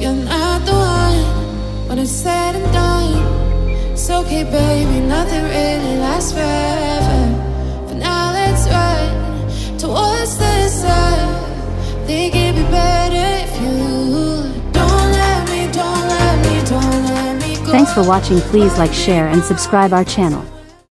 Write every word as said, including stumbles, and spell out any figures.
you're not the one when it's said and done. It's okay, baby, nothing really lasts forever. For now, let's run towards the sun. Think it'd be better if you don't let me, don't let me, don't let me go. Thanks for watching. Please like, share and subscribe our channel.